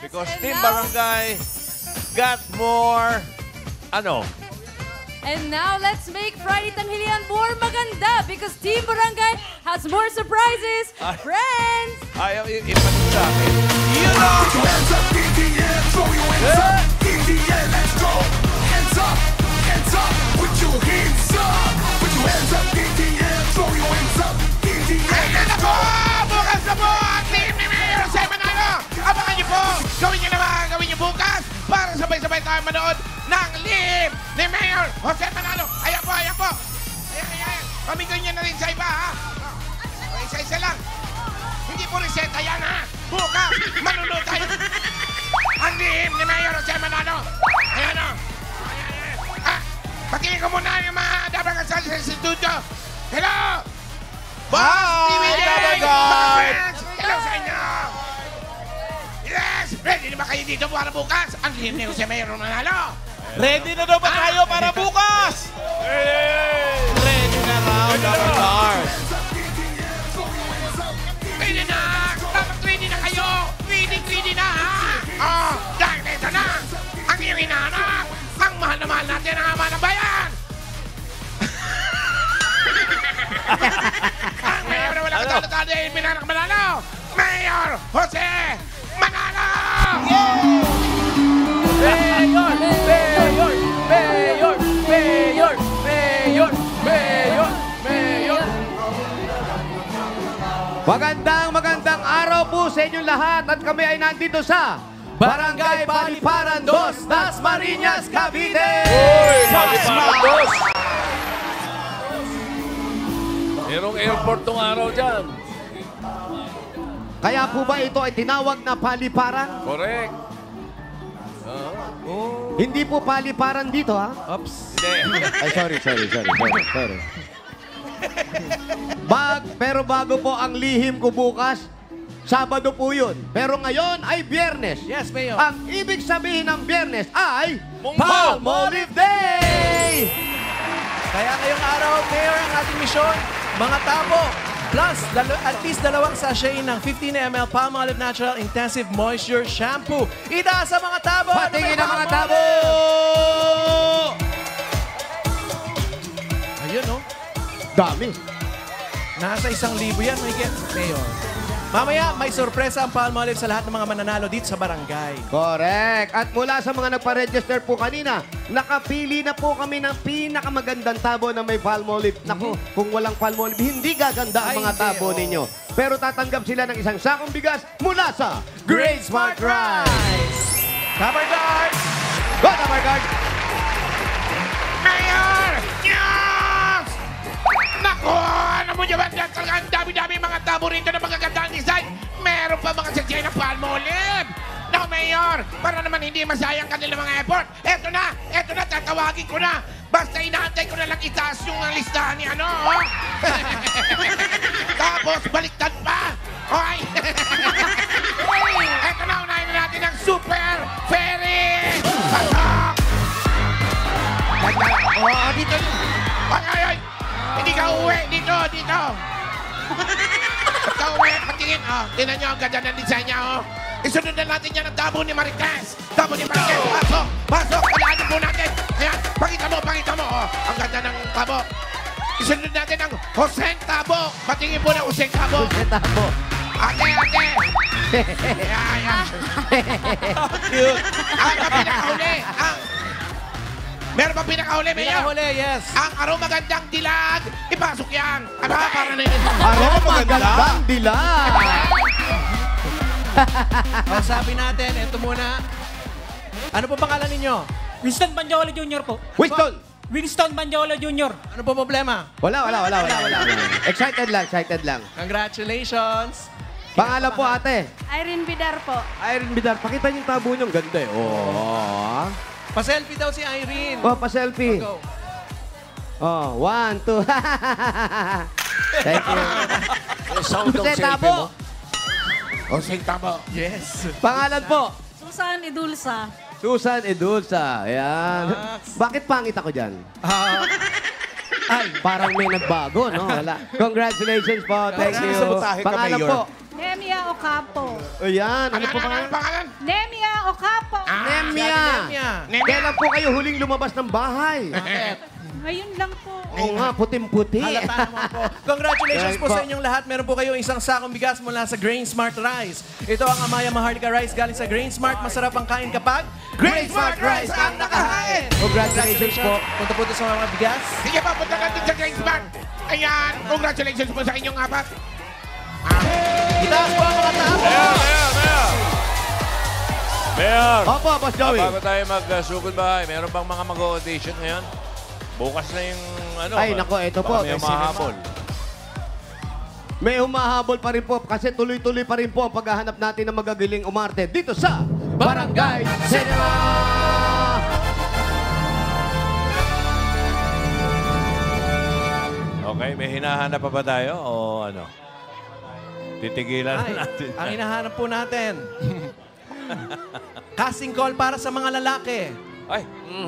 Because and Team now- Barangay got more, ano? And now, let's make Friday Tanghalian more maganda because Team Barangay has more surprises. Friends! Ayaw ipanin sa akin. You know! Put your hands up in the air, throw your hands up in the air, let's go! Hands up, put your hands up! Put your hands up in the air, throw your hands up in the air, let's go! Bukas na po ang team ni Mayor Jose Manalo. Abangan niyo po. Gawin niyo bukas para sabay-sabay tayo manood ng lihim ni Mayor Jose Manalo. Ayan po. Ayan. Pamigay niya na rin sa iba, ha? O, isa-isa lang. Hindi po reseta yan, ha? Bukas, manunod tayo. Ang lihim ni Mayor Jose Manalo. Ayan, o. Ayan. Pakinggan ko muna yung mga dapat kasal sa studio. Hello! Boss! Hi, TVJ! Dabagat! Mga friends! Hello sa inyo! Yes! Ready na ba kayo dito para bukas? Ang lihim ni Jose Mayor Manalo. Ready na daw ba tayo para bukas? Ready na raw, Dapat Stars. Ready na! Dapat ready na kayo! Ready na, ha? Oh, dahil ito na! Ang iyong hinahanap! Ang mahal na mahal natin ang ama ng bayan! Ang mayor na walang katalo-talo ay Minanak Manalo! Mayor Jose Manalo! Magandang araw po sa inyong lahat at kami ay nandito sa Barangay Paliparan 2, Dasmariñas, Cavite! Paliparan 2! Merong airport tong araw dyan. Kaya po ba ito ay tinawag na paliparan? Correct. Hindi po paliparan dito, ha? Oops. Hindi. Ay, sorry. Pero bago po ang lihim ko bukas, Sabado po yun. Pero ngayon ay Biyernes. Yes, Mayor. Ang ibig sabihin ng Biyernes ay Munggo! Palmolive Day! Kaya ngayong araw, Mayor, ang ating misyon, mga tabo, plus at least 2 sachet ng 15 ml Palmolive Natural Intensive Moisture Shampoo. Itaas sa mga tabo! Patingin ang mga tabo! Ayun, no? Dami. Nasa 1,000 yan, Mayor. Mamaya, may sorpresa ang Palmolive sa lahat ng mga mananalo dito sa barangay. Correct. At mula sa mga nagpa-register po kanina, nakapili na po kami ng pinakamagandang tabo na may Palmolive. Naku, kung walang Palmolive, hindi gaganda ang mga tabo ninyo. Pero tatanggap sila ng isang sakong bigas mula sa Great Smart Rice. Cover guard! Go, Cover Guard! Mayor! Yes! Naku! Ano mo dyan? Talagang dami-dami mga tabo rito na magagandang design. Meron pa mga sadyay ng Palmolive. Naku, Mayor! Para naman hindi masayang kanilang mga effort. Eto na! Tatawagin ko na! Basta inaantay ko na lang itaas yung listahan ni ano, oh! Tapos baliktad pa! Okay! Eto na, unahin na natin ang Super Ferry! Pasok! Oh, dito! Ay! Hindi ka uwi! Dito! Ba't ka uwi? Patingin! Oh, tingnan nyo ang ganda ng design niya, oh! Isunod na natin yan ang tabo ni Marites! Pasok! Kailangan po natin! Ayan! Pakita mo! Oh, ang ganda ng tabo! Isunod natin ang Hoseng Tabo! Patingin po ng Hoseng Tabo! Hoseng Tabo! Ate! Ayan! Cute! Ang pinakahuli! Meron pa pinakahuli, Mayor? Pinakahuli, yes. Ang aromagandang dilag, ipasok yan. Para na yun. Magandang dilag! Kausapin natin, ito muna. Ano po pangalan ninyo? Winston Banjola Jr. po. Winston! Banjola Jr. Ano po problema? Wala. Excited lang. Congratulations! Pangalan po, ate? Irene Bidar po. Irene Bidar. Pakita niyo yung tabo niyo. Ang ganda eh. Oh. Pa-selfie daw si Irene. Oh, pa-selfie. Go. Oh, 1, 2. Thank you. Sound ng Jose selfie Tabo. mo. Hoseng Tabo. Yes. Pangalan po? Susan Idulsa. Susan Edulsa. Ayan. Bakit pangit ako dyan? Ay, parang may nagbago, no? Wala. Congratulations po. Thank you. Sabotahe ka, Pangalan Mayor. po? Nemia Ocampo. Ayan. Ano po pangalan? Pangalan? Nemia na. Kailan po kayo huling lumabas ng bahay? Ngayon lang po. Oo nga, puting-puti. Halata naman po. Congratulations po sa inyong lahat. Meron po kayo isang sakong bigas mula sa Grain Smart Rice. Ito ang Amaya Maharlika Rice galing sa Grain Smart. Masarap ang kain kapag Grain Smart Rice ang nakahain. Congratulations po. Punta po sa mga bigas. Sige pa, punta ka din sa Grain Smart. Ayan, congratulations po sa inyong apat. Itaas po ang mga tao. Mayor! Opo, Boss Joey. Bago tayo magsugod bahay, meron bang mga mag-audition ngayon? Bukas na yung ano. Ay, nako, ito po. May mahabol. May humahabol pa rin po kasi tuloy-tuloy pa rin po ang paghahanap natin ng magagaling umarte dito sa Barangay Cinema! Okay, may hinahanap pa ba tayo o ano? Titigilan Ay, na natin. ang hinahanap po natin. Casting call para sa mga lalaki. Ay!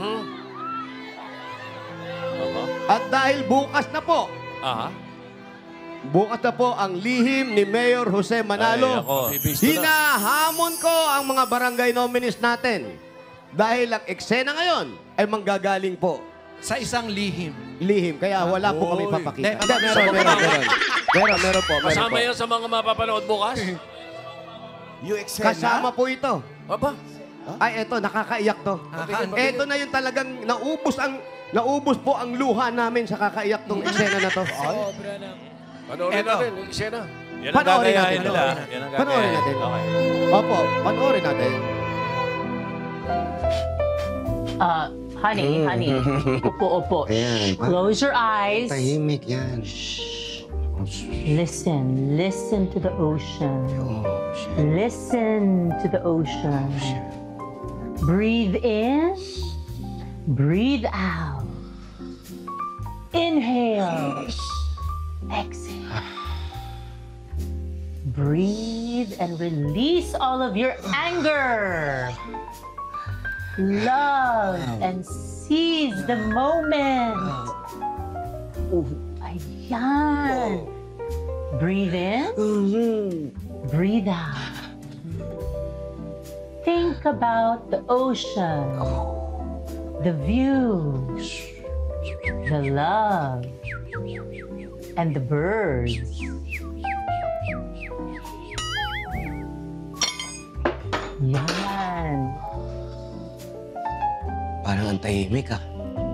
At dahil bukas na po, Aha. bukas na po ang lihim ni Mayor Jose Ay, Manalo. ako. Hinahamon ko ang mga barangay nominees natin. Dahil ang eksena ngayon ay manggagaling po Sa isang lihim. lihim. Kaya wala po kami Oy. papakita. Hindi, Meron po. Kasama yan sa mga mapapanood bukas? Kasama po ito. Aba? Ay, eto, nakakaiyak to. Eto na yung talagang naubos po ang luha namin sa kakaiyak tong eksena na to. Panoorin Eto. natin, yung eksena. Yan ang Panoorin gagayahin natin, nila. panoorin Yan ang Panoorin gagayahin. natin. Okay. Opo, panoorin natin. Honey. Opo. Ayan. Close your eyes. Tahimik yan. Listen to the ocean. Listen to the ocean. Breathe in, breathe out. Inhale, exhale. Breathe and release all of your anger. Love and seize the moment. Ayan. Breathe in. Breathe out. Think about the ocean, the view, the love, and the birds. Yan. Parang ang tahimik ah.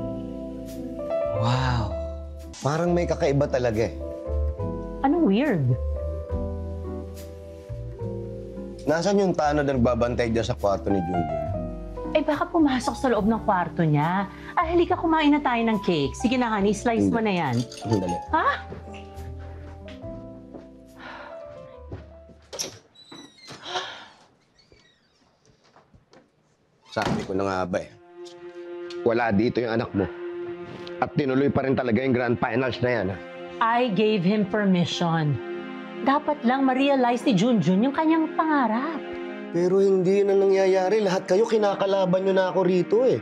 Wow. Parang may kakaiba talaga eh. Ano weird? Nasaan yung tanod na nagbabantay dyan sa kwarto ni Junjun? Eh baka pumasok sa loob ng kwarto niya. Ah, halika kumain na tayo ng cake. Sige na, honey, slice mo na yan. Sandali. Ha? Sabi ko na nga ba eh. Wala dito yung anak mo. At tinuloy pa rin talaga yung grand finals na yan. I gave him permission. Dapat lang ma-realize ni Junjun yung kanyang pangarap. Pero hindi na nangyayari. Lahat kayo kinakalaban nyo na ako rito eh.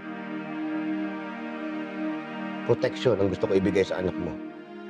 Protection ang gusto ko ibigay sa anak mo.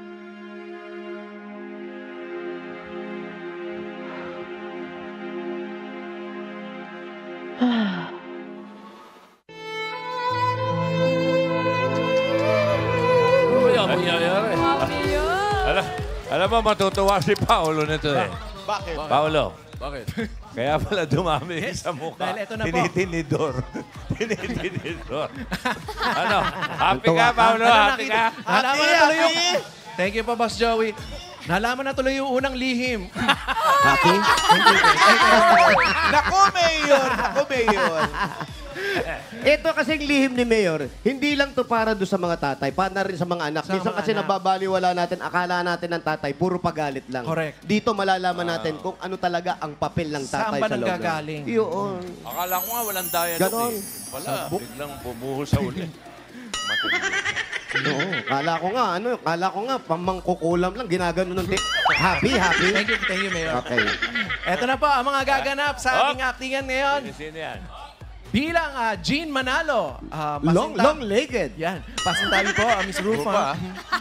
Ano kaya mangyayari? Happy yun. Alam mo, matutuwa si Paolo nito eh. Bakit? Paolo, Bakit? kaya pala dumami sa mukha. Dahil ito na po. Tinitinidor. Tinitinidor. Ano? Happy ka, Paolo? Ano, Happy ka? Nalaman na tuloy yung... Thank you po, Boss Joey. Nalaman na tuloy yung unang lihim. Happy? Naku, Mayor! Ito kasing lihim ni Mayor, hindi lang to para doon sa mga tatay, para rin sa mga anak. Sa Minsan mga kasi anak. nababaliwala natin, akala natin ng tatay, puro pagalit lang. Correct. Dito malalaman natin kung ano talaga ang papel ng tatay Saan ba sa loob. nanggagaling? Yun. Akala ko nga walang dialogue Ganon. eh. Wala, biglang bumuho sa uli. Oo. Kala ko nga, pamangkukulam lang, ginagano ng happy. Thank you, Mayor. Okay. Eto na po, ang mga gaganap sa ating actingan ngayon. Sino yan? Bilang Jean Manalo. Long-legged. Yan. Pasintabi po, Miss Rufa.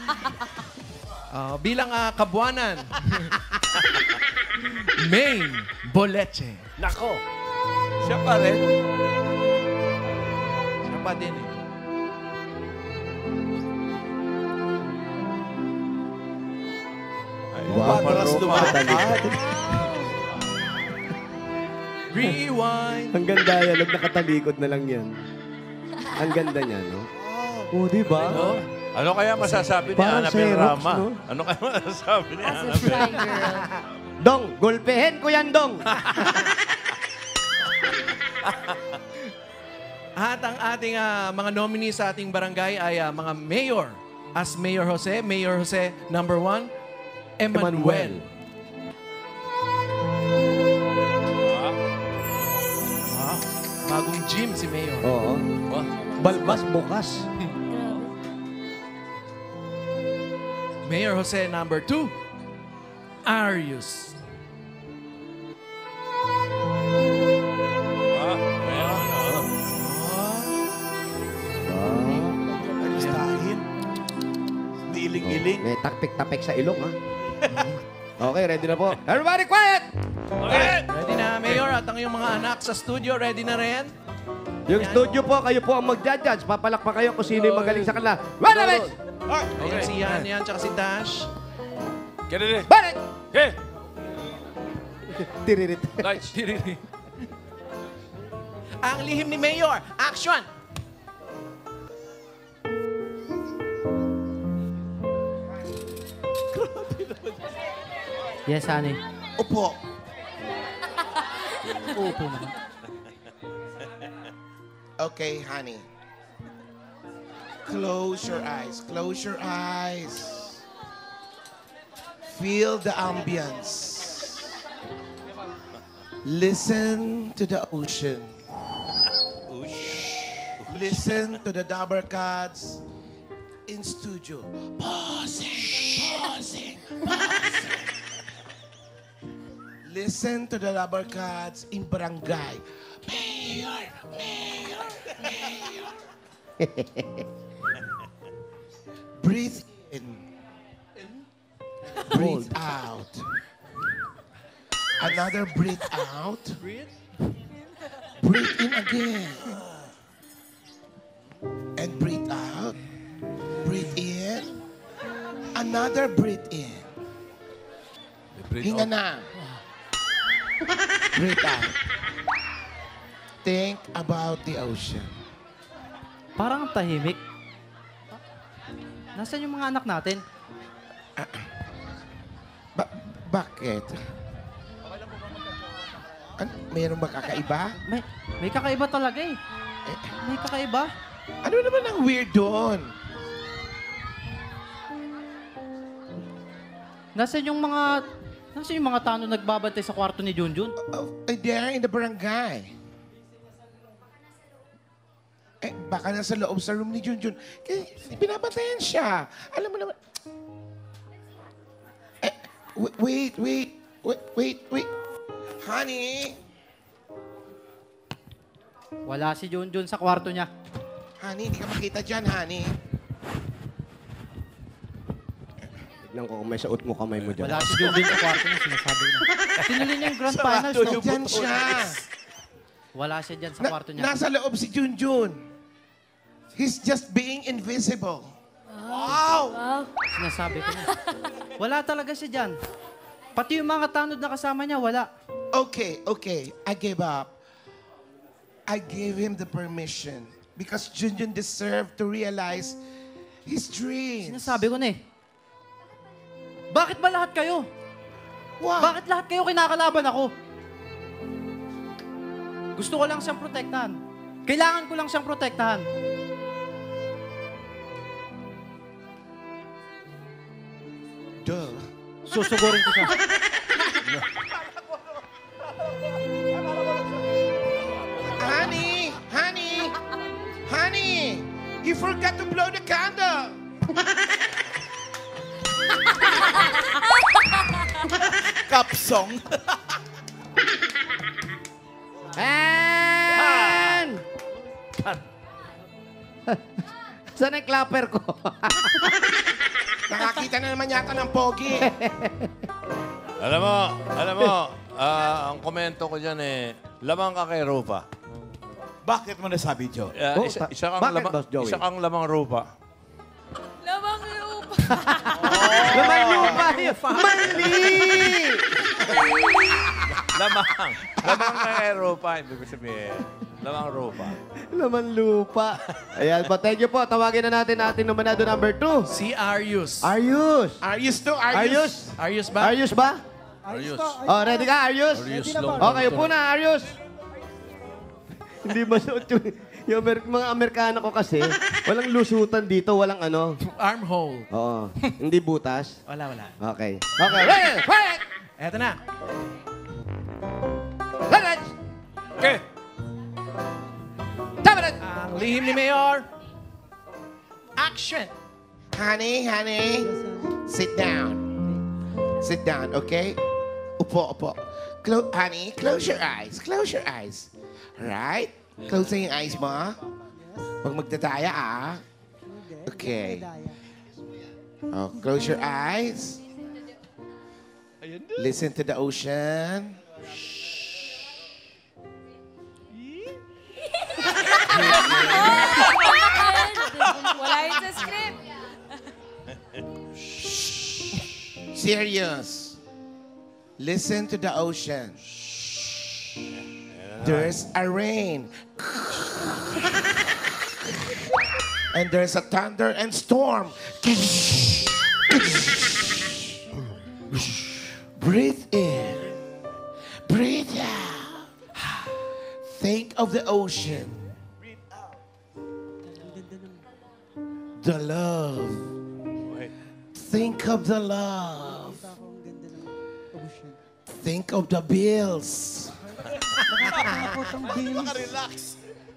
Bilang kabuanan. Maine Boleche. Nako. Siya pa rin. pa din eh. Patras lumakad. Rewind. Ang ganda yan. Nagnakatalikod na lang yan. Ang ganda niya, no? Oh, di ba? Ano kaya masasabi ni Parang Annabel Xerox, Rama? no? Ano kaya masasabi ni As a Annabel? shy girl. Dong, gulpehin ko yan, Dong. At ang ating mga nominees sa ating barangay ay mga mayor. As Mayor Jose number 1, Emmanuel. Bagong gym si Mayor. Oo. Balbas bukas. Mayor Jose number 2, Arius. Alistahin. Niiling-iling. May takpik-tapik sa ilong, ha? Okay, ready na po. Everybody quiet! Ready na, Mayor? At ang iyong mga anak sa studio, ready na rin? Yung studio po, kayo po ang mag-judge. Papalakpa kayo kung sino yung magaling sa kanila. Run of it! Ayan si yan, tsaka si Dash. Get it in. Balik! Hey! Tiririt. Lights. Ang lihim ni Mayor, action! Yes, honey. Upo. Upo na. Okay, honey. Close your eyes. Close your eyes. Feel the ambience. Listen to the ocean. Listen to the Dabber Cats in studio. Pausing. Listen to the Dabber Cats in barangay. Mayor. Breathe in. Breathe out. Another breathe out. Breathe in again. And breathe out. Breathe in. Another breathe in. Hinga na. Breathe out. Think about the ocean. Parang ang tahimik. Nasaan yung mga anak natin? Bakit? Mayroon ba kakaiba? May kakaiba talaga eh. May kakaiba. Ano naman ang weird doon? Nasaan yung mga tano nagbabantay sa kwarto ni Junjun? They're in the barangay. Baka nasa loob sa room ni Junjun. Kaya binabantayan siya. Alam mo naman. Wait. Honey? Wala si Junjun sa kwarto niya. Honey, hindi ka makita dyan, honey. Tignan ko kung may saot mo kamay mo dyan. Wala si Junjun sa kwarto niya, sinasabi niya. Sinuli niya yung grand finals, no? Dyan siya. Wala siya dyan sa kwarto niya. Nasa loob si Junjun. He's just being invisible. Wow! Sinasabi ko na. Wala talaga siya dyan. Pati yung mga tanod na kasama niya, wala. Okay. I gave up. I gave him the permission because Junjun deserved to realize his dreams. Sinasabi ko na eh. Bakit ba lahat kayo? What? Bakit lahat kayo kinakalaban ako? Gusto ko lang siyang protektahan. Kailangan ko lang siyang protektahan. Duh. Susugurin ko siya. Honey, you forgot to blow the candle. Kapsong. And... Saan ang clapper ko? Nakakita na naman yata ng pogi. Alam mo, ang komento ko dyan lamang ka kay Rufa. Bakit mo nasabi, Joe? Isa kang Bakit, lamang, Boss Joey? isa kang lamang rupa. Lamang lupa. Laman lupa yun. Mali! Lamang. Lamang na rupa. Ibig ko sabihin. Lamang rupa. Laman lupa. Ayan po, thank you po. Tawagin na natin ating nominado number 2. Si Arius. Arius. Arius to, Arius. Arius ba? Arius ba? Arius. Oh, ready ka, Arius? Arius long. Okay, upo na, Arius. Hindi masuot yung mga Amerikano ko kasi. Walang lusutan dito, walang ano. Armhole. Oo. Hindi butas. Wala. Okay. Okay. Ready? Quiet! Eto na. Ready? Okay. Tabaran! Ang lihim ni Mayor. Action! Honey, sit down. Sit down, okay? Upo. Honey, close your eyes. Right? Close yung eyes mo. Huwag magdadaya, ah. Okay. Oh, close your eyes. Listen to the ocean. Wala yun sa script. Serious. Listen to the ocean. There's a rain. And there's a thunder and storm. Breathe in. Breathe out. Think of the ocean. The love. Think of the love. Think of the bills. Relax.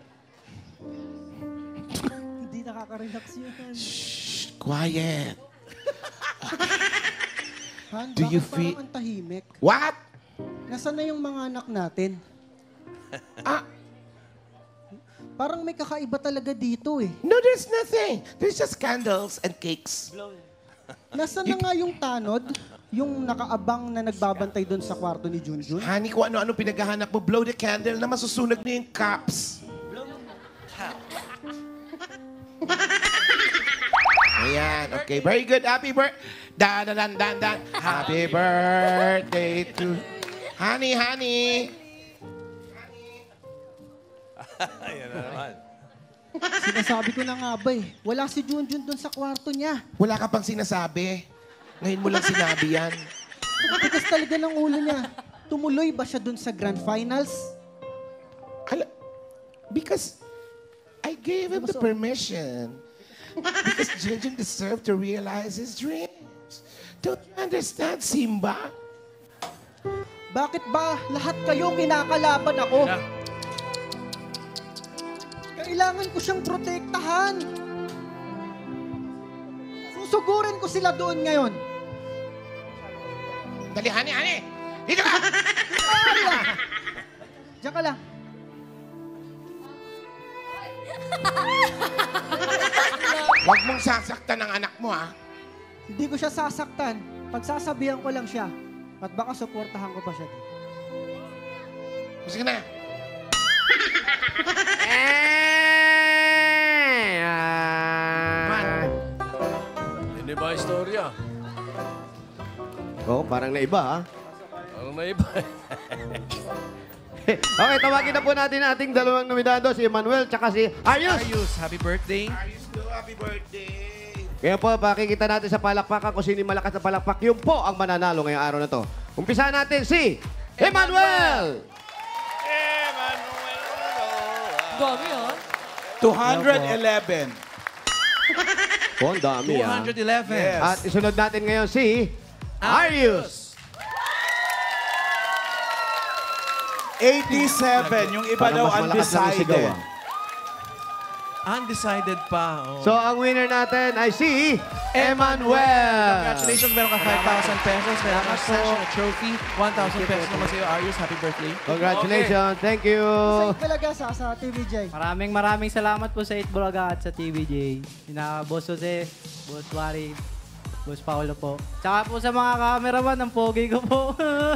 Hindi nakaka-relax yun. Shh, quiet. Han, Do you bakit feel- parang ang tahimik? What? Nasaan na yung mga anak natin? Parang may kakaiba talaga dito eh. No, there's nothing. There's just candles and cakes. Nasaan na nga yung tanod? Yung nakaabang na nagbabantay doon sa kwarto ni Junjun? Honey, kung ano-ano pinaghahanap mo, blow the candle na masusunog na yung cups. Ayan, okay. Very good. Happy birthday. Dan. Happy birthday to... Honey. Ayan na naman. Sinasabi ko na nga ba eh. Wala si Junjun doon sa kwarto niya. Wala ka pang sinasabi. Ngayon mo lang sinabi yan. Tigas talaga ng ulo niya. Tumuloy ba siya doon sa grand finals? Because I gave him the permission. Because Junjun deserved to realize his dreams. Don't you understand, Simba? Bakit ba lahat kayo kinakalaban ako? Kailangan ko siyang protektahan. Susugurin ko sila doon ngayon. Dali, honey! Dito ka! Diyan ka lang. Huwag mong sasaktan ang anak mo, ha? Hindi ko siya sasaktan. Pagsasabihan ko lang siya. At baka suportahan ko pa siya. Sige na. Hindi ba istorya? Oh, parang naiba, ha? Parang naiba. Okay, tawagin na po natin ating dalawang nominado, si Emmanuel tsaka si Arius. Arius, happy birthday. Happy birthday. Kaya po, pakikita natin sa palakpakan kung sino yung malakas na palakpak. Yun po ang mananalo ngayong araw na to. Umpisa natin si Emmanuel! Dami, ha? 211. Oh, ang dami, ha? 211. Yes. At isunod natin ngayon si Arius. 87. Yung iba Parang daw mas malakas lang yung sigaw, undecided. ah. Undecided pa. Oh. So, ang winner natin ay si Emmanuel. Congratulations, meron ka 5,000 pesos. Meron ka cash na trophy. 1,000 pesos naman sa'yo, Arius. Happy birthday. Congratulations. Thank you. Talaga sa TVJ. Maraming salamat po sa 8 Bulaga at sa TVJ. Sina Boss Jose, Boss Wari, Boss Paolo po. Tsaka po sa mga cameraman, ang pogi ko po.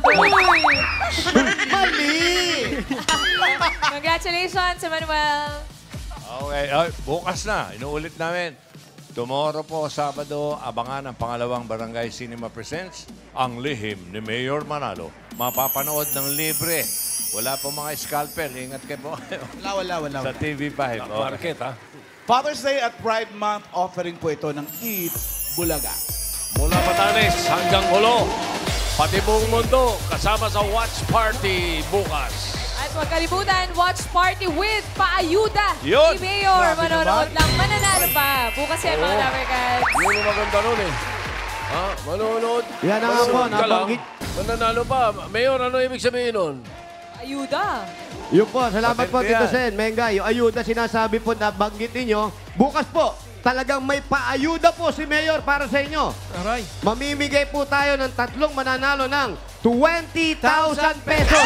Mali! Congratulations, Emmanuel. Okay, ay, bukas na. Inuulit namin. Tomorrow po, Sabado, abangan ang pangalawang Barangay Cinema Presents, Ang Lihim ni Mayor Manalo. Mapapanood ng libre. Wala po mga scalpel. Ingat kayo po. Wala. Sa TV5. Market, ha? Father's Day at Pride Month offering po ito ng Eat Bulaga. Mula Batanes hanggang Hulo, pati buong mundo, kasama sa watch party bukas. At huwag kalimutan, watch party with Paayuda Yun! ni Mayor. Grabe Manonood naman. lang, mananalo pa. Bukas yan, mga Dabarkads. Yun ang maganda nun eh. Ha? Manonood. Yan na nga po, Manonood ka lang. nabanggit. Mananalo pa. Mayor, ano ibig sabihin nun? Ayuda. Yun po, salamat po, Patente Tito yan. Sen. Menga, yung ayuda sinasabi po na banggit ninyo. Bukas po, talagang may paayuda po si Mayor para sa inyo. Aray. Mamimigay po tayo ng tatlong mananalo ng 20,000 pesos.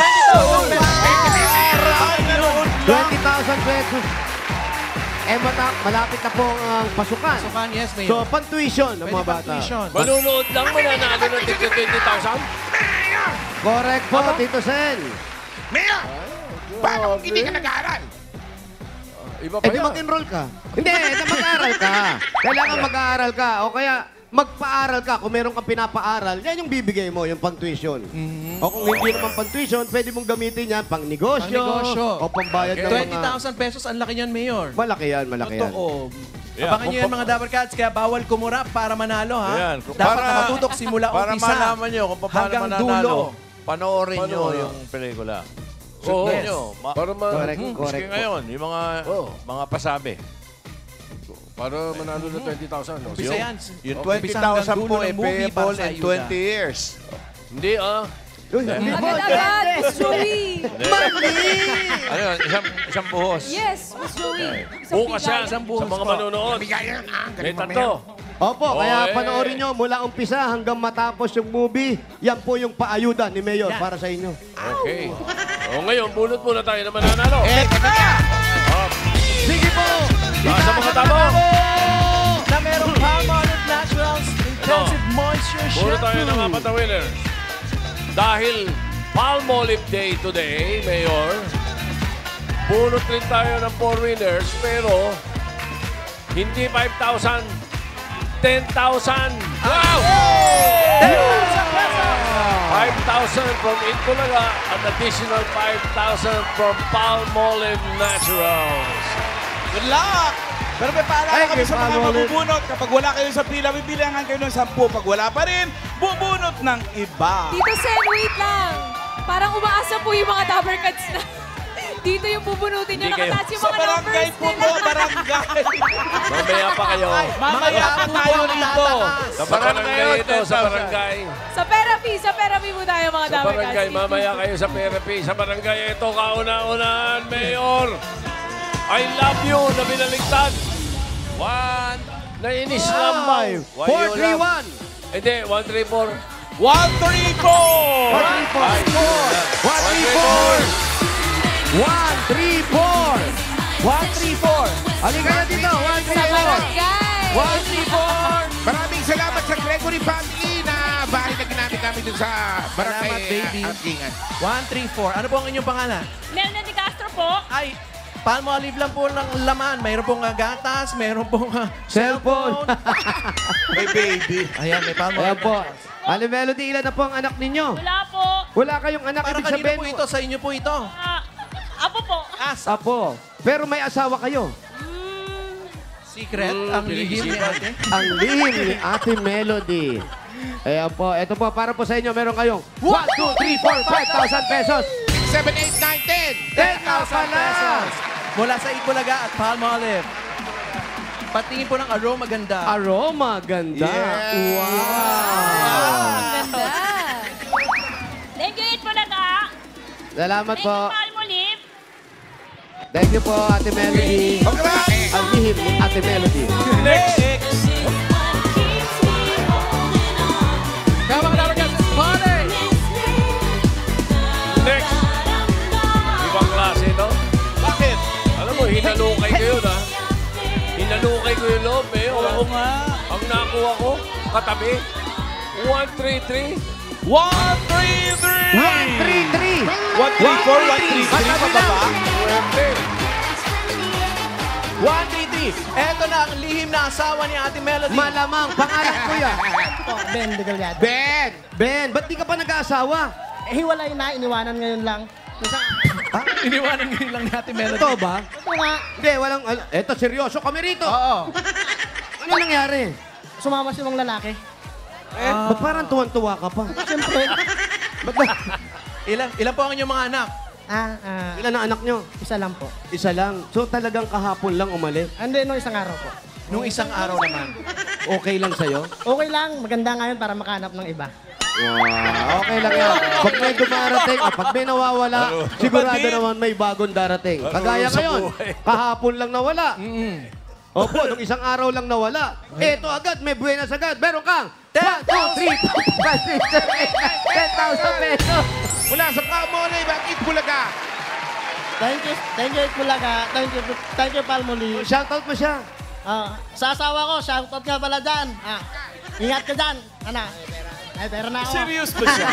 20,000 pesos. Eh, malapit na po ang pasukan. Pasukan, yes, Mayor. So, pan-tuition ng mga bata. Tuition. Manonood lang, mananalo ng 20,000? Correct po, Tito Sen. Mayor! Paano kung hindi ka nag-aaral? Iba pa Eh, di yan. mag-enroll ka. Hindi, mag-aaral ka. Kailangan mag-aaral ka. O kaya, magpa-aral ka. Kung meron kang pinapa-aral, yan yung bibigay mo, yung pang-tuition. O kung hindi naman pang-tuition, pwede mong gamitin yan pang-negosyo. Pang-negosyo. O pambayad ng mga... 20,000 pesos, ang laki niyan, Mayor. Malaki yan, malaki yan. Totoo. Yeah, Abangan nyo kung yan mga Dabarkads, kaya bawal kumurap para manalo, ha? Yan. Dapat nakatutok simula para umpisa malaman nyo kung paano hanggang mananalo. dulo. Panoorin nyo Paano? yung pelikula. Oo. Sundan nyo. Para Correct, Maski correct po. ngayon, yung mga pasabi. Para manalo ng 20,000. No? Umpisa yan. Yung Umpisa hanggang 20,000 dulo po ng ay movie para payable sa in ayuda. 20 years. Hindi Uy, hindi po. Agad-agad, Miss Joey. Ano yun? Isang buhos. Yes, Miss Joey. Isang Bukas bigay. yan sa mga manonood. Bigayan ang May galing mo, tatlo. Opo, kaya eh. panoorin nyo mula umpisa hanggang matapos yung movie. Yan po yung paayuda ni Mayor para sa inyo. Okay. O ngayon, bunot muna tayo na mananalo. Sige po! Sa mga tabo. Na merong Palmolive Naturals Intensive Moisture Bunot tayo ng Shampoo. apat na winner. Dahil Palmolive Day today, Mayor, bunot rin tayo ng 4 winners, pero hindi 5,000, 10,000. Wow! 5,000 from Itbulaga, an additional 5,000 from Palmolive Naturals. Good luck! Pero may paalala Ay, kami sa mga Palmolive. mabubunot. Kapag wala kayo sa pila, bibilangan kayo ng 10. Pag wala pa rin, bubunot ng iba. Tito Sen, wait lang. Parang umaasa po yung mga Dabarkads na. Dito yung bubunutin nyo. Hindi kayo. Nakataas yung Sa mga barangay numbers po nila. po, barangay. Mamaya pa kayo. Mamaya pa tayo rito. Sa barangay ito, sa barangay. Sa therapy po tayo mga Sa Dabarkads. barangay, mamaya kayo sa therapy. Sa barangay, ito kauna-unahan, Mayor. I love you na binaligtad. Nainis lang ba? 4-3-1! Hindi, 1-3-4. 1, 3, 4! 1-3-4! Halika na dito! Sa barangay. 1-3-4! Maraming salamat sa Gregory Family na bahay na ginamit namin dun sa barangay Salamat, baby. Arkingan. 134. Ano po ang inyong pangalan? Melna de Castro po. Ay, Palmolive lang po ng laman. Mayroon pong gatas, mayroon pong Cellphone. May baby. Ayan, may Palmolive. Ayan po. Ali Melody, ilan na po ang anak ninyo? Wala po. Wala kayong anak, Para ibig kanino sabihin po mo. ito? Sa inyo po ito? Apo po. Apo. Pero may asawa kayo. Secret, ang lihim ni ate. Ang lihim ni Ate Melody. Ayan po. Ito po, para po sa inyo, meron kayong 1, 2, 3, 4, 5,000 pesos. 7, 8, 9, 10. 10,000 pesos. Mula sa Itbulaga at Palmolive. Patingin po ng aroma ganda. Aroma ganda. Yeah. Wow. Ang ganda. Thank you, Itbulaga. Salamat Thank po. you, Palmolive. Thank you po, Ate Melody. Ang lihim ni Ate Melody. Next! Kaya mga Dabarkads, party! Next! Ibang klase ito. Bakit? Alam mo, hinalukay ko yun, ha? Hinalukay ko yung loob, eh. Oo nga. Ang nakuha ko, katabi. 133. 133! 133! 134, 133 pababa. 133. Eto na ang lihim na asawa ni Ate Melody. Malamang, pangalan ko yan. Ben de Gallardo. Ben, ba't di ka pa nag-aasawa? Hiwalay na, iniwanan ngayon lang. Iniwanan ngayon lang ni Ate Melody. Ito ba? Ito nga, Hindi, walang... Eto, seryoso kami rito. Oo. Ano nangyari? sumama si mong lalaki. Ba't parang tuwan-tuwa ka pa? Siyempre. Ilan po ang inyong mga anak? Ilan ang anak nyo? Isa lang po. Isa lang. So talagang kahapon lang umalis? Hindi, nung isang araw po. Nung isang araw naman. Okay lang sa'yo? Okay lang. Maganda ngayon para makahanap ng iba. Wow, okay lang yan. Pag may dumarating, pag may nawawala, sigurado naman may bagong darating. Kagaya ngayon, kahapon lang nawala. Opo, nung isang araw lang nawala. Eto agad, may buenas agad. Meron kang 1, 2, 3, 10,000 pesos. Mula sa Palmolive at Itbulaga. Thank you, Itbulaga. Thank you, Palmolive. Shoutout mo siya. Sa asawa ko, shoutout nga pala dyan. Ingat ka dyan. Ay, pera na ako. Serious ba siya?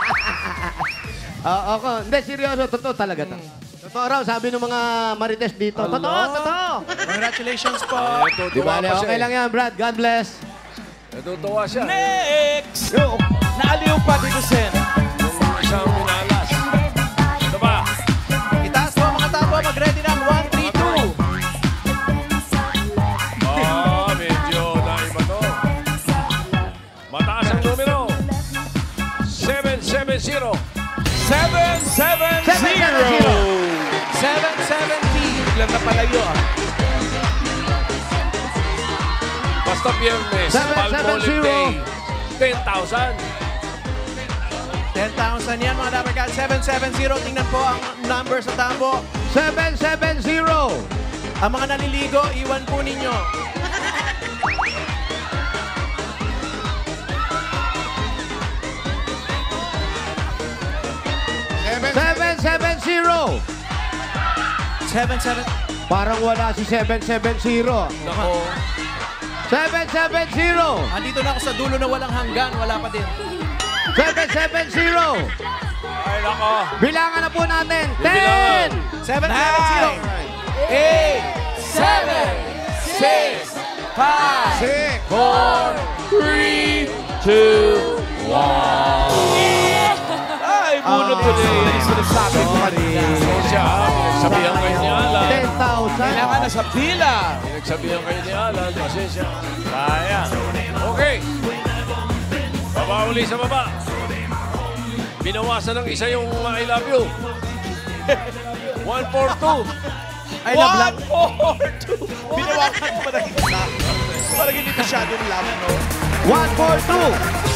Ako. Hindi, seryoso. Totoo talaga to. Totoo raw, sabi ng mga marites dito. Totoo. Congratulations po. Di ba, okay lang yan, Brad. God bless. Natutuwa siya. Next! Naaliw pa dito, Sen. Isang minalas. Ito ba? Itaas po mga tabo. Mag-ready na ang 132. Medyo naiba to. Mataas ang numero. 770. 770! 770. Biglang napalayo Basta biyernes, 770. Palmolive Day. 10,000. 10,000 yan mga dapat ka. 770. Tingnan po ang number sa tambo. 770. Ang mga naliligo, iwan po ninyo. Parang wala si 770. Nako. 770. Andito na ako sa dulo na walang hanggan. Wala pa din. 770. Ay, nako. Bilangan na po natin. 10. 770. 8, 7, 6, 5, 4, 3, 2, 1. Ay, bunot ko din. Sinasabi ko kanina. Siya, sabihan kayo ni Alan. 10,000. Kailangan na sa pila. Pinagsabihan kayo ni Alan. Pasensya. Kaya. Okay. Baba uli sa baba. Binawasan ng isa yung I love you. 142. I love love. 142. Binawakan pa ng isa. Parang hindi masyadong love, no? 142.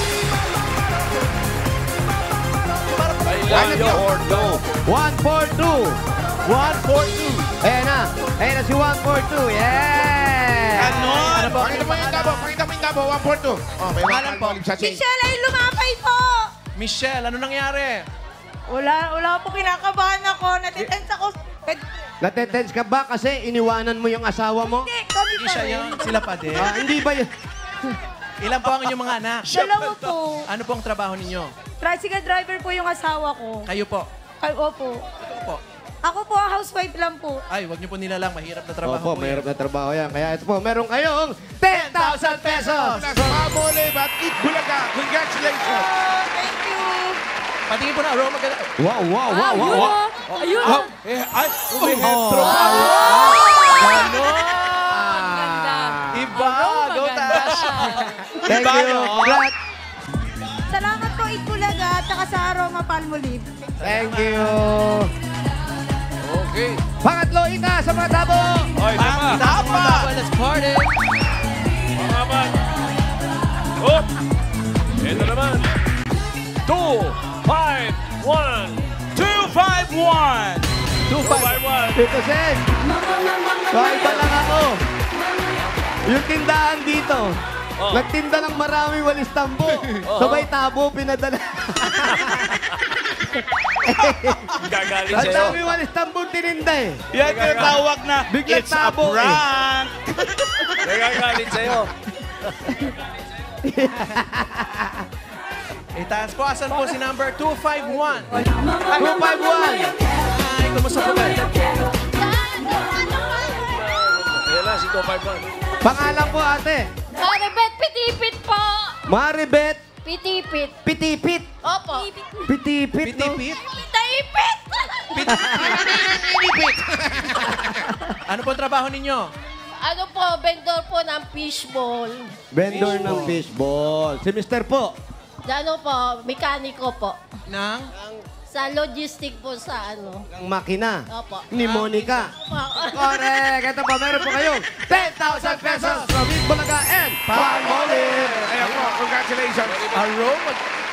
I love you or no. 142. 142. Ayan na si 142. Yeah! Ano? Pakita mo yung tabo. Pakita mo yung tabo. 142. May Pangalan po. Palmolive sa chain. Michelle ay lumapay po! Michelle, ano nangyari? Wala po, kinakabahan ako. Natitense ako. Natetense ka ba kasi iniwanan mo yung asawa mo? Hindi, kami Hindi pa siya rin. yun. Sila pa din. Hindi ba yun? Ilan po ang inyong mga anak? Dalawa po. Ano po ang trabaho ninyo? Tricycle driver po yung asawa ko. Kayo po. Ay, opo. Ito po. Ako po, housewife lang po. Ay, wag niyo po nilalang. Mahirap na trabaho Opo, po mahirap yan. na trabaho yan. Kaya ito po, meron kayong 10,000 pesos! Mula sa Palmolive at Itbulaga. Congratulations. Thank you. Patingin po na, Roma. Wow. Ayun. Ay, umihetro pa. Iba. Go, Tash. Thank you, Brad. Salamat po, Itbulaga, at saka sa Aroma Palmolive. Thank you. Okay. Pangatlo, ika sa mga tabo. Ay, tama. Let's party. Pangapat. Up. Ito naman. 251. 251. 251. Dito, Sen. Kahit pa lang ako. Yung tindahan dito. Nagtinda ng marami walis tambo. Sabay tabo, pinadala. Gagaling Ang sa'yo. dami walis tambo tininda eh. Yan tinatawag na Biglang it's a tabo, prank. Nagagalit sa'yo. Itaas po, asan po si number 251? 251! Ay, kumusta po kayo? Ayan na, si 251. Pangalan po, ate. Maribet Pitipit po. Maribet Pitipit. Pitipit. Opo. Pitipit, no? Pitipit? Pitipit. Ano po ang trabaho ninyo? Ano po, vendor po ng fishball. Vendor ng fishball. Si Mr. po. Ano po, mekaniko po. Nang? Sa logistic po sa ano. Ang makina. Opo. Ni Monica. Correct. Ito po, meron po kayong 10,000 pesos from Eat Bulaga and Palmolive. Ayan po, congratulations. Aroma.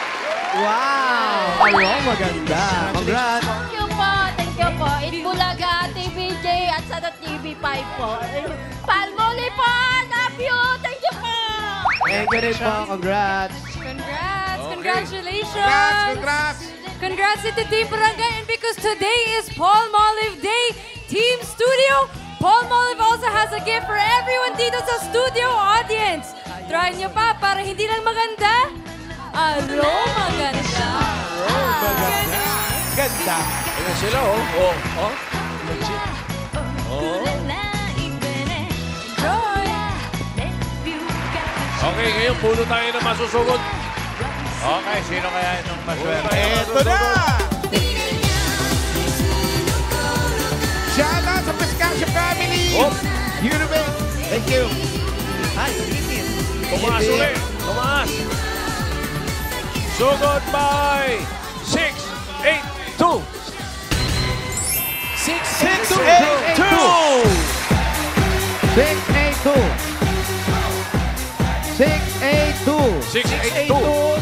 Wow! Aroma maganda. Congrats. Thank you po, thank you po. Itbulaga, TVJ, at sa TV5 po. Palmolive po, love you, thank you po. Thank you rin po. Congrats. Congrats! Congratulations! Congrats. Congrats to Team Barangay, and because today is Palmolive Day, Team Studio, Palmolive also has a gift for everyone dito sa studio audience. Try nyo pa para hindi lang maganda, aroma ganda. Ganda. Ayan sila, oh. Oh, oh. Legit. Oh. Okay, ngayon puno tayo na masusugod. Okay, sino kaya itong maswerte? Ito na! Shout out sa Pescasio family. Oh. Unive. Thank you. Ay, itin. Tumaas ulit. Tumaas. Sugod by 682. 682.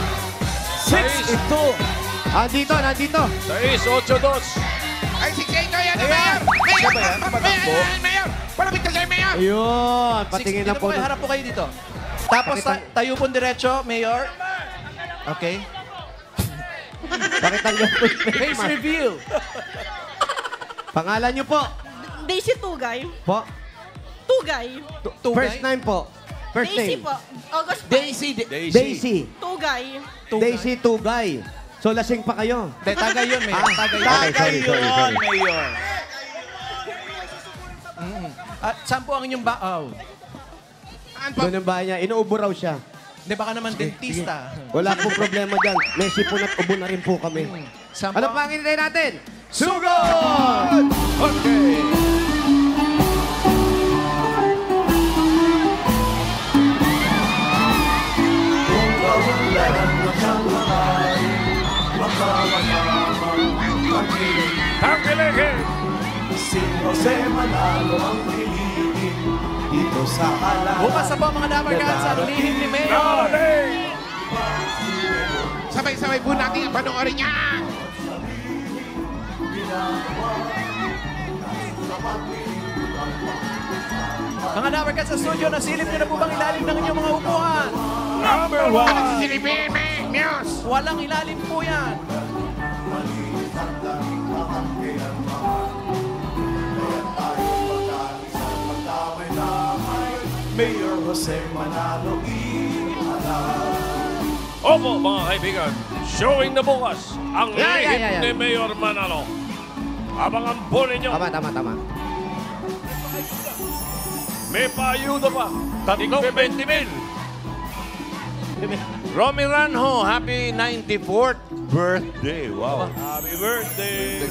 682. Nandito. 682. Ay, si Kato yan, Mayor. Mayor. Palapit ka sa'yo, Mayor. Ayun. Patingin na Dito po. kayo, harap po kayo dito. Tapos tayo po diretso, Mayor. Okay. Pakitanggal po. Face reveal. Pangalan niyo po. Daisy Tugay. Po. Tugay. First name po. First Daisy name. po. August Daisy. Daisy. Tugay. Daisy Tugay. So, lasing pa kayo. Hindi, tagay yun, Mayor. Tagay yun. Tagay yun, Mayor. At saan po ang inyong baaw? Doon ang bahay niya. Inuubo raw siya. Hindi, baka naman dentista. Wala po problema dyan. May sipon at ubo na rin po kami. Saan Ano po? pa ang hinintay natin? Sugod! Okay. Tangkilikin! Si Jose Manalo ang piliin dito sa halalan. Bukas na po mga Dabarkans ang lihim ni Mayor. Sabay-sabay po natin ang panoorin niya. Mga Dabarkans sa studio, nasilip niyo na po bang ilalim ng inyong mga upuan? Number Ano one! si Silipin, Muse? Walang ilalim po yan. Mayor Jose Manalo Opo, mga kaibigan, showing na bukas ang lihim yeah. ni Mayor Manalo. Abangan po ninyo. Tama. May paayuda pa. Tatlong 20,000. Romy Ranjo, happy 94th birthday. Wow. Happy birthday.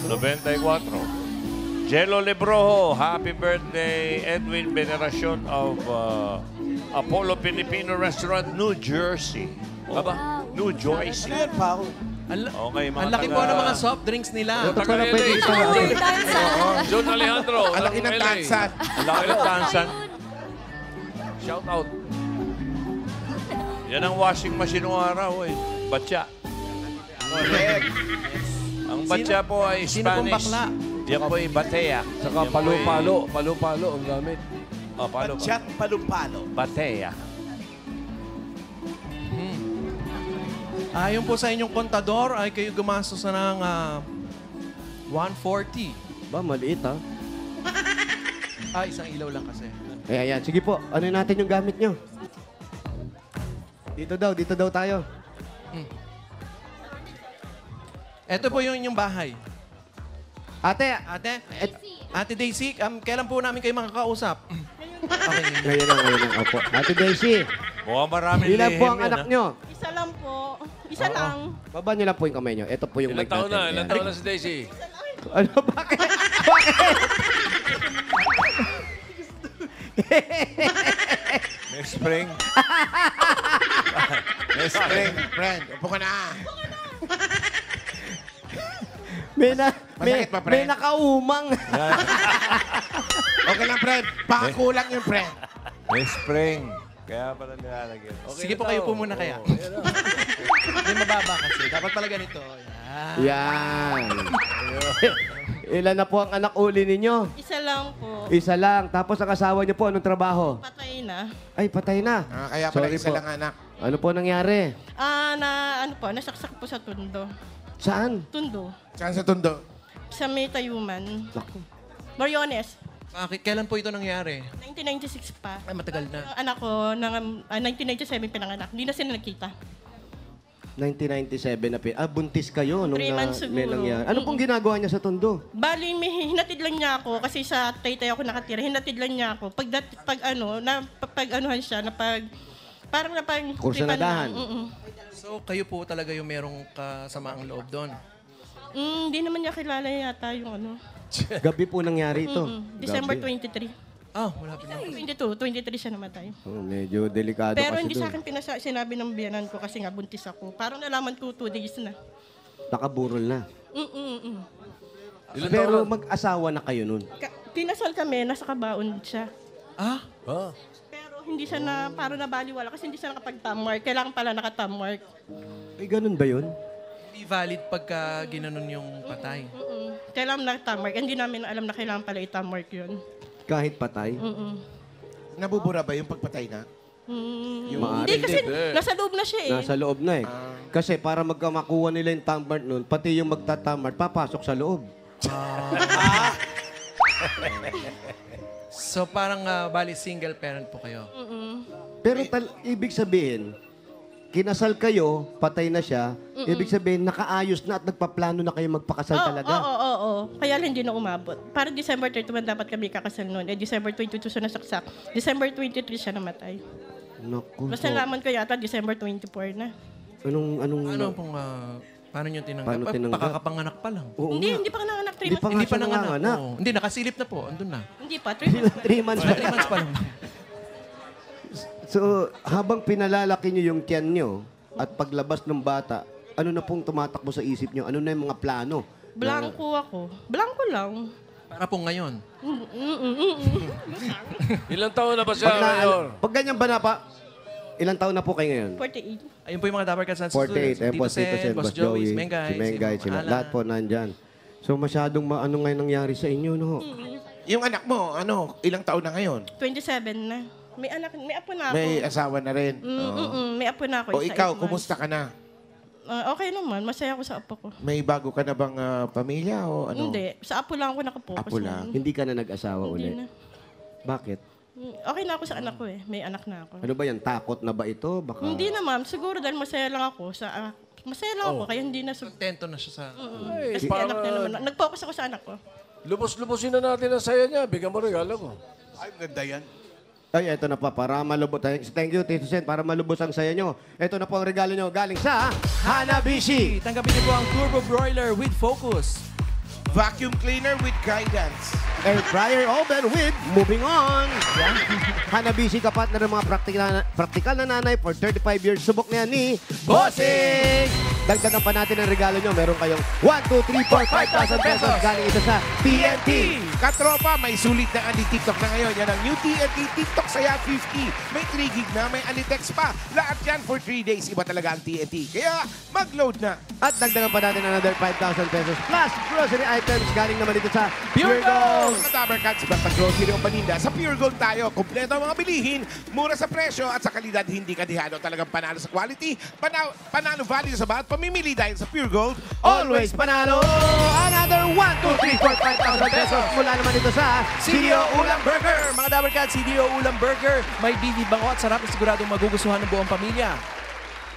94. Jello Lebrojo, happy birthday. Edwin Veneracion of Apollo Filipino Restaurant, New Jersey. Aba, New Jersey. Ayan, Pao. Okay, mga Ang laki po ng mga soft drinks nila. Ito pala pwede ito. John Alejandro. Ang laki ng LA. tansan. Ang laki ng tansan. Shout out. Yan ang washing machine ng araw, eh. Batya. Ang batya po ay Sino pong Spanish. bakla? Yan po ay batea. Saka Yan po ay- palo-palo. Palo-palo ang gamit. Oh, palo. Chat palumpalo. Batea. Ayon po sa inyong kontador, ay kayo gumastos na ng 140. Ba, maliit ha? Isang ilaw lang kasi. Ayan. Sige po. Ano natin yung gamit nyo? Dito daw tayo. Ito po yung inyong bahay. Ate, Ate Daisy, kailan po namin kayo makakausap? ngayon lang. Opo. Ate Daisy, Mukhang maraming ilan lihim po ang yan, anak ah. nyo? Isa lang po. Isa lang. Baba nyo lang po yung kamay nyo. Ito po yung Ilang mic taon na? natin. Ilang Ayan. taon na si Daisy? Ano? Bakit? May spring. May spring. Friend, upo ka na. Masakit ba, May friend? nakaumang. Okay lang, friend. Pakakulang yung friend. May spring. Kaya pala nilalagyan. Sige po, kayo po muna kaya. Hindi mababa kasi. Dapat pala ganito. Yan. Ilan na po ang anak uli ninyo? Isa lang po. Isa lang. Tapos ang asawa niyo po, anong trabaho? Patay na. Ay, patay na. Kaya pala Sorry isa po. lang anak. Ano po nangyari? Nasaksak po sa tundo. Saan? Tundo. Saan sa tundo? Sa may tayuman. Naku. Moriones. Bakit? Kailan po ito nangyari? 1996 pa. Ay, matagal na. Ang anak ko, 1997 pinanganak. Hindi na sila nakita. 1997 na buntis kayo nung 3 months may siguro. nangyari. Ano pong ginagawa niya sa tondo? Bali, hinatid lang niya ako kasi sa taytay ako nakatira. Hinatid lang niya ako. Pag-anuhan siya, parang Kursanadahan. So, kayo po talaga yung merong kasamaang loob doon? Hindi naman niya kilala yata yung Gabi po nangyari ito. December Gabi. 23. Wala pa na. 23 siya namatay. Oh, medyo delikado Pero kasi hindi sa doon. akin sinabi ng biyanan ko kasi nga buntis ako. Parang nalaman ko 2 days na. Nakaburol na. Mm-mm. Pero mag-asawa na kayo nun. Kinasal kami, nasa kabaon siya. Oh. Pero hindi siya parang nabaliwala kasi hindi siya nakapag-tammark. Kailangan pala naka-tammark. Ay, ganun ba yun? Hindi valid pagka ginanon yung patay. Kailangan naka-tammark. Hindi namin alam na kailangan pala i-tammark yun. Kahit patay? Nabubura ba yung pagpatay na? Hindi kasi nasa loob na siya eh. Nasa loob na eh. Kasi para makuha nila yung tamart nun, pati yung magtatamart, papasok sa loob. So, parang bali single parent po kayo? Pero ibig sabihin, kinasal kayo, patay na siya, ibig sabihin, nakaayos na at nagpaplano na kayo magpakasal talaga. Oo. Kaya lang hindi na umabot. Para December 31 dapat kami kakasal noon. December 22 siya nasaksak. December 23 siya namatay. Naku. Basta nalaman ko yata December 24 na. Paano nyo tinanggap? Paano tinanggap? Pakakapanganak pa lang. Oo nga. Hindi pa nanganak. 3 Hindi months. pa nga siya nanganak. Oo. Hindi, nakasilip na po. Andun na. Hindi pa. 3 months. 3 months. 3 months pa lang. So, habang pinalalaki nyo yung tiyan nyo at paglabas ng bata, ano na pong tumatakbo sa isip nyo? Ano na yung mga plano? Blanco ako. Blanco lang. Para po ngayon. Ilang taon na ba siya, Mayor? Pag ganyan ba na pa, ilang taon na po kayo ngayon? 48. Ayun po yung mga Dapper Cats sa 48. Ayun po, Tito Sen, Boss Joey, si Mengay, Mengay, sila. Alan. Lahat po nandyan. So, masyadong ano ngayon nangyari sa inyo, no? Yung anak mo, ilang taon na ngayon? 27 na. May apo na ako. May asawa na rin. May apo na ako. O ikaw, kumusta ka na? Okay naman. Masaya ako sa apo ko. May bago ka na bang pamilya o ano? Hindi. Sa apo lang ako nakapokus. Apo lang. Hindi ka na nag-asawa Hindi ulit? na. Bakit? Okay na ako sa anak ko eh. May anak na ako. Ano ba yan? Takot na ba ito? Baka... Hindi na ma'am. Siguro dahil masaya lang ako sa... masaya lang ako. Kaya hindi na... Kontento na siya sa... Kasi may anak na naman. Nag-focus ako sa anak ko. Lubos-lubosin na natin ang saya niya. Bigyan mo regalo ko. Ay, ganda yan. Ay, eto na pa. Para malubos. Thank you, Tito Sen. Para malubos ang saya nyo. Eto na po ang regalo nyo galing sa Hanabishi. Tanggapin niyo po ang Turbo Broiler with Focus. Vacuum cleaner with guidance. Air fryer oven with moving on. Yan. Hanabishi kapatner ng mga praktikal na nanay for 35 years. Subok na yan ni Bossing! Dagdagan pa natin ang regalo nyo. Meron kayong 1, 2, 3, 4, 5,000 pesos galing ito sa TNT. Katropa, may sulit na anti-TikTok na ngayon. Yan ang new TNT TikTok Saya 50. May 3 gig na, may anti-text pa. Lahat yan for 3 days. Iba talaga ang TNT. Kaya mag-load na. At dagdagan pa natin another 5,000 pesos plus grocery items galing naman dito sa Pure Gold! Mga Dabber Cats, basta grocery o paninda, sa Pure Gold tayo. Kompleto ang mga bilihin, mura sa presyo at sa kalidad hindi kadihado. Talagang panalo sa quality, panalo value sa bawat pamimili dahil sa Pure Gold. Always panalo! Another 1, 2, 3, 4, 5,000 pesos mula naman dito sa CDO Ulam Burger! Mga Dapper Cats, CDO Ulam Burger. May bibi bango at sarap na siguradong magugustuhan ng buong pamilya.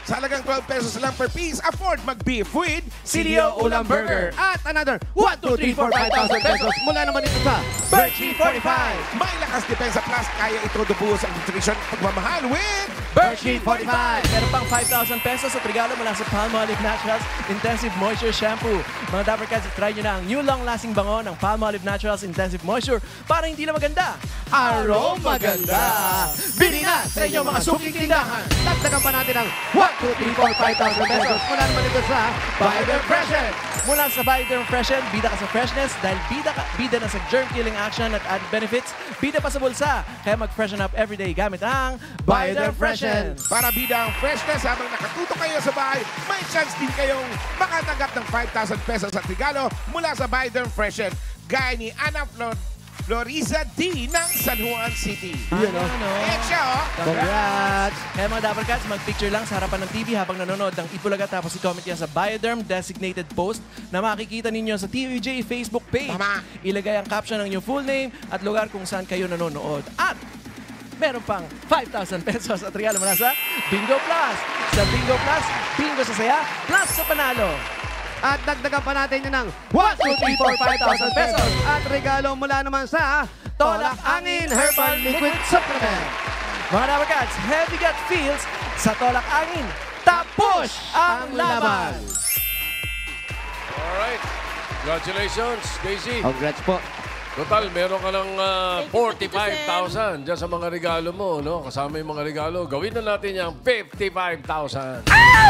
Sa halagang 12 pesos lang per piece, afford mag-beef with CDO Ulam Burger. At another 1, 2, 3, 4, 5,000 pesos mula naman ito sa Birchie 45. May Lakas Depensa Plus, kaya ito dubuhos ang nutrition pagmamahal with Birchie 45. Meron pang 5,000 pesos at regalo mula sa Palmolive Naturals Intensive Moisture Shampoo. Mga Dapper Cats, try nyo na ang new long-lasting bango ng Palmolive Naturals Intensive Moisture para hindi na maganda. Aroma Ganda. Bili na sa inyong mga suking tindahan. Dagdagan pa natin ang 1, 2, 3, 4, 5,000 pesos mula naman ito sa Biden Freshen. Mula sa Biden Freshen, bida ka sa freshness dahil bida na sa germ-killing action at added benefits. Bida pa sa bulsa, kaya mag-freshen up everyday gamit ang Biden Freshen. Para bida ang freshness habang nakatuto kayo sa bahay, may chance din kayong makatanggap ng 5,000 pesos at regalo mula sa Biden Freshen. Gaya ni Ana Floriza D ng San Juan City. Yun, oh. Ayan siya, oh. Congrats! Kaya mga Dapper Cats, mag-picture lang sa harapan ng TV habang nanonood ng Itbulaga tapos i-comment yan sa Bioderm designated post na makikita ninyo sa TVJ Facebook page. Tama. Ilagay ang caption ng inyong full name at lugar kung saan kayo nanonood. At meron pang 5,000 pesos at regalo mula sa Bingo Plus. Sa Bingo Plus, bingo sa saya, plus sa panalo. At dagdagan pa natin yun ng 1, 2, 3, 4, 5,000 pesos. At regalo mula naman sa Tolak Angin Herbal Liquid Supplement. Mga Dapper Cats, heavy gut feels sa Tolak Angin. Tapos ang laban! Alright. Congratulations, Casey. Congrats po. Total, meron ka ng Thank you, 45,000 dyan sa mga regalo mo, no? Kasama yung mga regalo. Gawin na natin yung 55,000.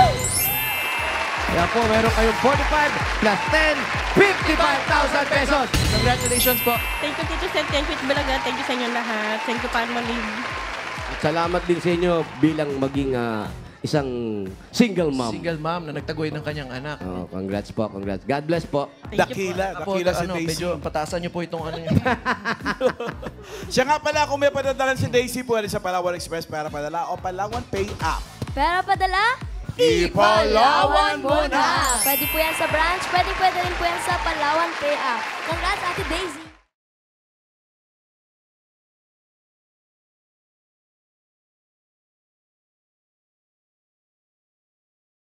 Kaya po, meron kayong 45 plus 10, 55,000 pesos. Congratulations po. Thank you, Tito Sen. Thank you, Itbulaga. Thank you sa inyo lahat. Thank you, Palmolive. At salamat din sa inyo bilang maging isang single mom. Single mom na nagtaguy ng kanyang anak. Oh, congrats po, congrats. God bless po. Tapos, Dakila si Daisy. medyo patasan niyo po itong ano niyo. Siya nga pala, kung may padadalan si Daisy, pwede sa Palawan Express para padala o Palawan Pay App. Pera padala? Ipalawan mo na! Pwede po yan sa branch, pwede rin po yan sa Palawan Pay App. Congrats, Ate Daisy!